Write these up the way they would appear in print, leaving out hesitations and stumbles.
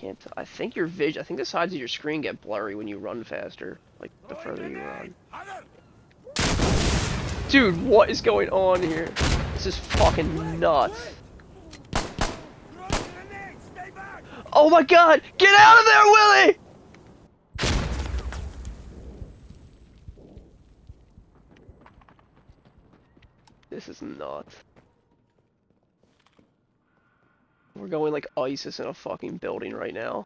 can't. I think your vision. I think the sides of your screen get blurry when you run faster. Like the further you run. Dude, what is going on here? This is fucking nuts. Oh my god! Get out of there, Willie! This is nuts. We're going like ISIS in a fucking building right now.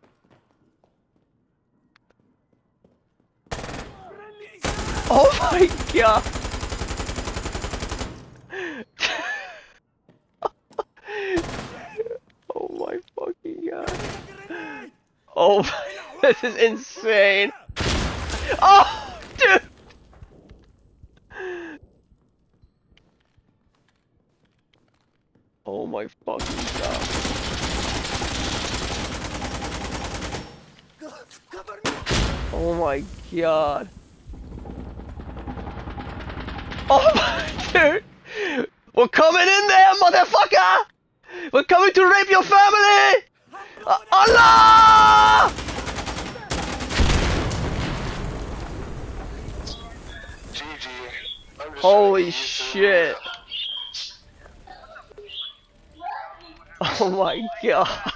Oh my god! Oh my fucking god. Oh my, this is insane. Oh, dude! Oh my fucking god. Oh my god. Oh my dude! We're coming in there, motherfucker! We're coming to rape your family! Allah! Holy shit. Oh my god.